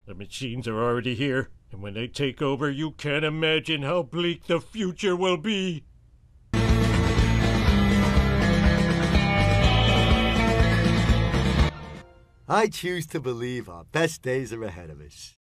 The machines are already here, and when they take over, you can't imagine how bleak the future will be. I choose to believe our best days are ahead of us.